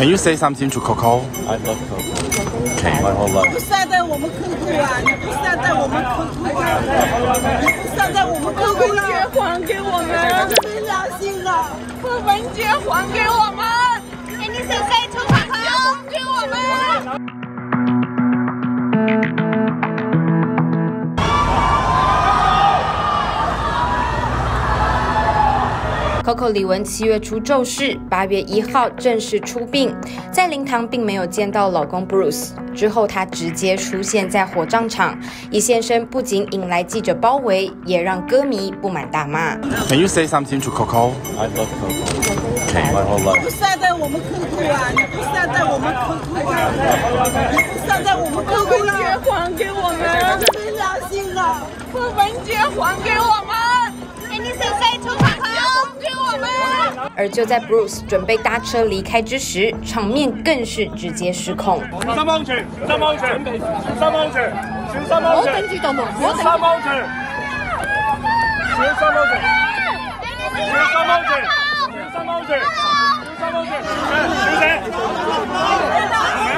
Can you say something to Coco? I love Coco. My whole life. 不善待我们Coco啊！你不善待我们Coco啊！你不善待我们Coco了！ 文杰还给我们！ 没良心啊！ 文杰还给我们！给你谁出口还给我们！ Coco 李玟7月初骤逝，8月1号正式出殡。在灵堂并没有见到老公 Bruce， 之后她直接出现在火葬场，一现身不仅引来记者包围，也让歌迷不满大骂。 Can you say something to Coco? I love Coco. My whole life. 不善待我们Coco啊！你不善待我们Coco啊！你不善待我们Coco了！ 文杰还给我们！ 没良心啊！ 文杰还给我们！给你谁出口还给我们！ 而就在 Bruce 准备搭车离开之时，场面更是直接失控。 小心安全，小心安全，小心安全，小心安全。我跟住度門，小心安全，小心安全，小心安全，小心安全，小心安全，小姐。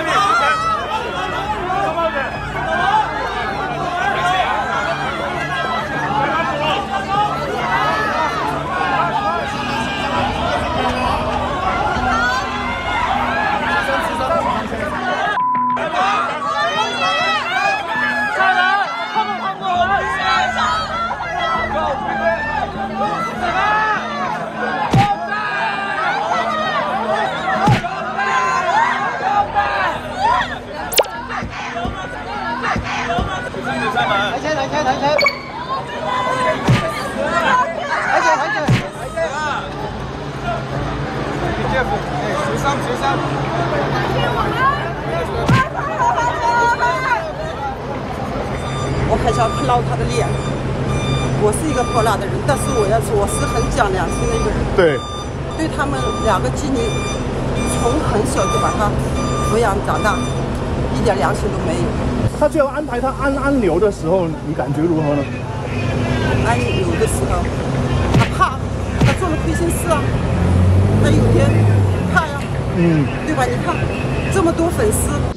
我很想捞他的脸。我是一个泼辣的人，但是我是很讲良心的一个人。 对， 对他们2个妓女，从很小就把他抚养长大，一点良心都没有。 他最后安排他安留的时候，你感觉如何呢？ 安留的时候，他怕，他做了亏心事啊，他有天怕呀，对吧？你看这么多粉丝。